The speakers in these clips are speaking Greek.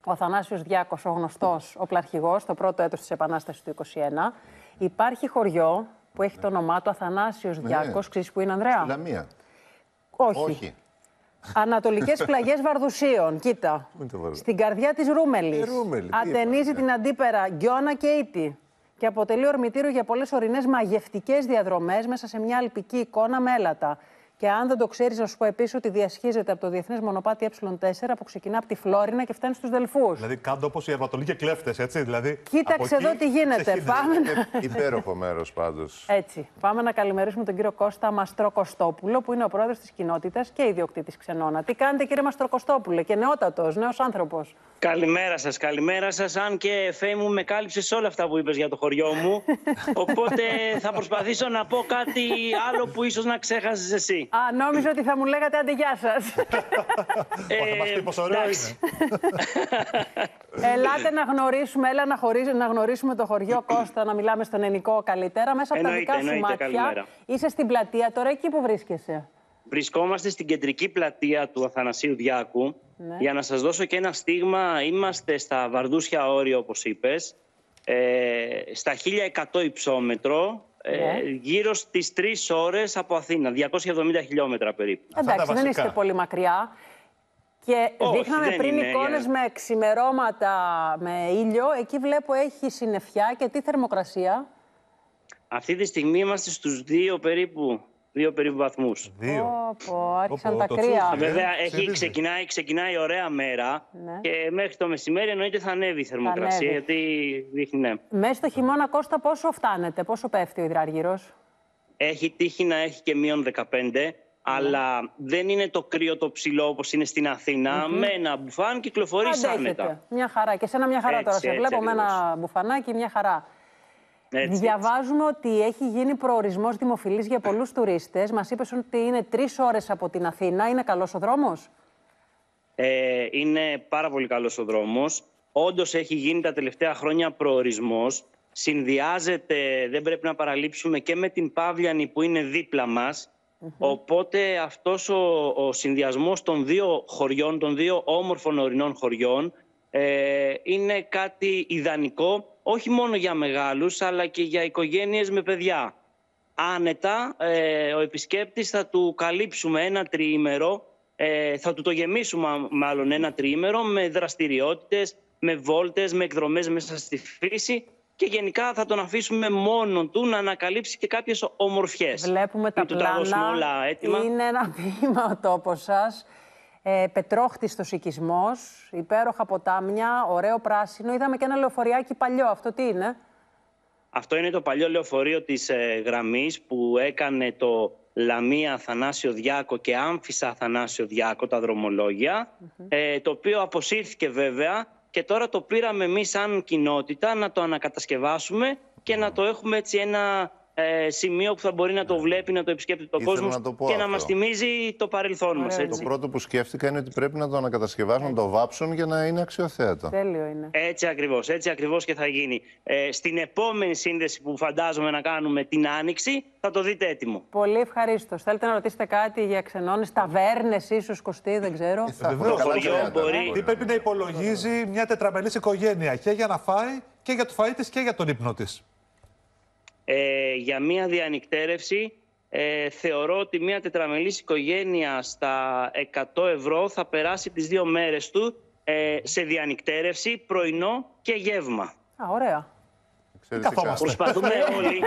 ο Αθανάσιος Διάκος, ο γνωστός οπλαρχηγός, το πρώτο έτος της Επανάστασης του 1921. Υπάρχει χωριό που έχει το όνομά του Αθανάσιος Διάκος. Ξέρεις που είναι, Ανδρέα? Στη Λαμία. Όχι. Ανατολικές πλαγιές Βαρδουσίων. Κοίτα. Στην καρδιά της Ρούμελης. Ατενίζει την αντίπερα Γκιώνα και Ήτη. Και αποτελεί ορμητήριο για πολλές ορεινές μαγευτικές διαδρομές μέσα σε μια αλπική εικόνα με έλατα. Και αν δεν το ξέρεις, να σου πω επίσης ότι διασχίζεται από το διεθνές μονοπάτι Ε4 που ξεκινά από τη Φλόρινα και φτάνει στους Δελφούς. Δηλαδή, κάντε όπως οι Αρβατολοί και κλέφτες, έτσι. Δηλαδή, κοίταξε εδώ τι γίνεται. Πάμε Υπέροχο μέρος πάντως. Έτσι. Πάμε να καλημερίσουμε τον κύριο Κώστα Μαστροκοστόπουλο, που είναι ο πρόεδρος της κοινότητας και ιδιοκτήτης Ξενώνα. Τι κάνετε, κύριε Μαστροκοστόπουλε, και νεότατος, νέος άνθρωπος? Καλημέρα σας, καλημέρα σας. Αν και Φέη μου με κάλυψες όλα αυτά που είπες για το χωριό μου. Οπότε θα προσπαθήσω να πω κάτι άλλο που ίσως να ξέχασες εσύ. Νόμιζα ότι θα μου λέγατε άντε γεια σας. Θα μας πει πόσο ωραίο είναι. Ελάτε να γνωρίσουμε, να γνωρίσουμε το χωριό, Κώστα, να μιλάμε στον ελληνικό καλύτερα. Μέσα από τα δικά σου μάτια. Καλημέρα. Είσαι στην πλατεία τώρα, εκεί που βρίσκεσαι? Βρισκόμαστε στην κεντρική πλατεία του Αθανασίου Διάκου. Ναι. Για να σας δώσω και ένα στίγμα, είμαστε στα Βαρδούσια όρια, όπως είπες, στα 1100 υψόμετρο, γύρω στις 3 ώρες από Αθήνα, 270 χιλιόμετρα περίπου. Εντάξει, δεν είστε πολύ μακριά. Και δείχναμε πριν εικόνες με ξημερώματα, με ήλιο. Εκεί βλέπω έχει συννεφιά και τι θερμοκρασία? Αυτή τη στιγμή είμαστε στους 2 περίπου βαθμούς. Άρχισαν τα κρύα. Βέβαια, ξεκινάει ωραία μέρα και μέχρι το μεσημέρι εννοείται θα ανέβει η θερμοκρασία, γιατί δείχνει, ναι. Μέσα στο χειμώνα, Κώστα, πόσο φτάνετε, πόσο πέφτει ο υδράργυρος? Έχει τύχει να έχει και μείον 15, αλλά δεν είναι το κρύο το ψηλό όπως είναι στην Αθήνα. Με ένα μπουφάν κυκλοφορείς άνετα. Μια χαρά. Και σένα μια χαρά τώρα. Σε βλέπω με ένα μπουφανάκι, μια χαρά. Διαβάζουμε ότι έχει γίνει προορισμός δημοφιλής για πολλούς τουρίστες. Μας είπες ότι είναι 3 ώρες από την Αθήνα. Είναι καλός ο δρόμος? Είναι πάρα πολύ καλός ο δρόμος. Όντως έχει γίνει τα τελευταία χρόνια προορισμός. Συνδυάζεται, δεν πρέπει να παραλείψουμε, και με την Παύλιανη που είναι δίπλα μας. Οπότε αυτός ο συνδυασμός των 2 χωριών, των 2 όμορφων ορεινών χωριών, είναι κάτι ιδανικό. Όχι μόνο για μεγάλους, αλλά και για οικογένειες με παιδιά. Άνετα, ο επισκέπτης θα του καλύψουμε ένα τριήμερο, θα του το γεμίσουμε μάλλον ένα τριήμερο με δραστηριότητες, με βόλτες, με εκδρομές μέσα στη φύση και γενικά θα τον αφήσουμε μόνο του να ανακαλύψει και κάποιες ομορφιές. Βλέπουμε τα πλάνα, όλα έτοιμα. Είναι ένα ποίημα ο τόπος σας. Πετρόχτιστος οικισμός, υπέροχα ποτάμια, ωραίο πράσινο. Είδαμε και ένα λεωφοριάκι παλιό. Αυτό τι είναι? Αυτό είναι το παλιό λεωφορείο της γραμμής που έκανε το Λαμία Αθανάσιο Διάκο και Άμφισσα Αθανάσιο Διάκο, τα δρομολόγια, το οποίο αποσύρθηκε βέβαια και τώρα το πήραμε εμείς σαν κοινότητα να το ανακατασκευάσουμε και να το έχουμε έτσι ένα σημείο που θα μπορεί να το βλέπει, να το επισκέπτεται ο κόσμος και να μας θυμίζει το παρελθόν μας. Το πρώτο που σκέφτηκα είναι ότι πρέπει να το ανακατασκευάσουν, να το βάψουν για να είναι αξιοθέατο. Τέλειο είναι. Έτσι ακριβώς και θα γίνει. Στην επόμενη σύνδεση που φαντάζομαι να κάνουμε την Άνοιξη θα το δείτε έτοιμο. Πολύ ευχαρίστως. Θέλετε να ρωτήσετε κάτι για ξενώνες, ταβέρνες ίσως, Κωστή, δεν ξέρω? Τι πρέπει να υπολογίζει μια τετραμελής οικογένεια και για να φάει και για το φαΐ της και για τον ύπνο της? Για μία διανυκτέρευση θεωρώ ότι μία τετραμελής οικογένεια στα 100 ευρώ θα περάσει τις 2 μέρες του σε διανυκτέρευση, πρωινό και γεύμα. Ωραία. Προσπαθούμε όλοι.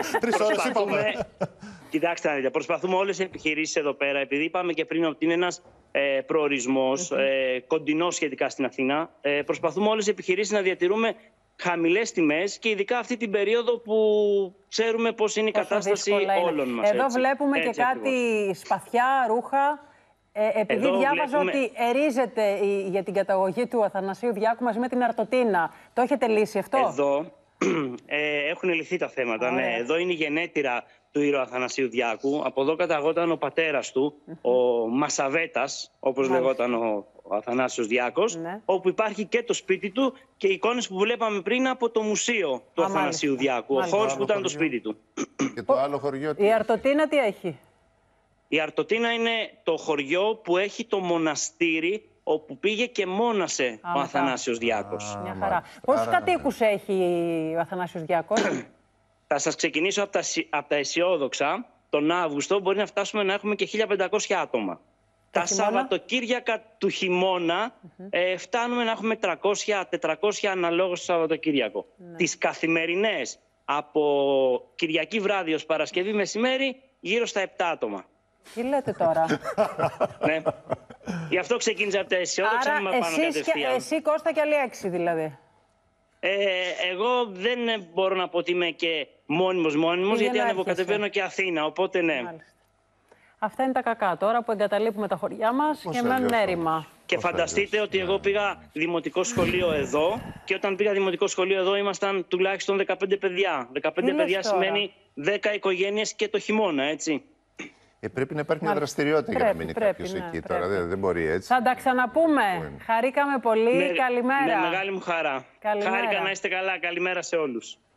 Κοιτάξτε, Ανίτα, προσπαθούμε όλες οι επιχειρήσεις εδώ πέρα, επειδή είπαμε και πριν ότι είναι ένας προορισμός κοντινός σχετικά στην Αθήνα. Προσπαθούμε όλες οι επιχειρήσεις να διατηρούμε χαμηλές τιμές και ειδικά αυτή την περίοδο που ξέρουμε πώς είναι η κατάσταση όλων μας. Εδώ βλέπουμε και κάτι σπαθιά, ρούχα. Επειδή διάβαζα ότι ερίζεται για την καταγωγή του Αθανασίου Διάκου μαζί με την Αρτοτίνα. Το έχετε λύσει αυτό? Εδώ έχουν λυθεί τα θέματα. Ναι. Εδώ είναι η γενέτειρα του ήρωα Αθανασίου Διάκου. Από εδώ καταγόταν ο πατέρας του, ο Μασαβέτας, όπως λεγόταν ο Αθανάσιος Διάκος, όπου υπάρχει και το σπίτι του και οι εικόνες που βλέπαμε πριν από το μουσείο του Αθανασίου Διάκου, ο χώρος που ήταν το σπίτι του. Και το άλλο χωριό τι? Η Αρτοτίνα τι έχει? Η Αρτοτίνα είναι το χωριό που έχει το μοναστήρι όπου πήγε και μόνασε ο Αθανάσιος Διάκος. Μια χαρά. Πόσους κατοίκους έχει ο Αθανάσιος Διάκος? Θα σας ξεκινήσω από τα αισιόδοξα. Τον Αύγουστο μπορεί να φτάσουμε να έχουμε και 1.500 άτομα. Τα Σαββατοκύριακα του χειμώνα φτάνουμε να έχουμε 300-400 αναλόγως το Σαββατοκύριακο. Τις καθημερινές από Κυριακή βράδυ ως Παρασκευή μεσημέρι γύρω στα 7 άτομα. Τι λέτε τώρα? Ναι. Γι' αυτό ξεκίνησα από τα αισιόδοξα. Άρα εσύ Κώστα και άλλοι 6 δηλαδή. Εγώ δεν μπορώ να πω ότι είμαι και μόνιμος, γιατί ανεβοκατεβαίνω και Αθήνα, οπότε ναι. Μάλιστα. Αυτά είναι τα κακά τώρα που εγκαταλείπουμε τα χωριά μας και μένουν έρημα. Και φανταστείτε ότι εγώ πήγα δημοτικό σχολείο εδώ και όταν πήγα δημοτικό σχολείο εδώ ήμασταν τουλάχιστον 15 παιδιά. 15 παιδιά σημαίνει 10 οικογένειες και το χειμώνα, έτσι. Πρέπει να υπάρχει μια δραστηριότητα για να μείνει κάποιος εκεί τώρα. Δεν μπορεί έτσι. Θα τα ξαναπούμε. Χαρήκαμε πολύ. Καλημέρα. Με μεγάλη μου χαρά. Χάρηκα να είστε καλά. Καλημέρα σε όλους.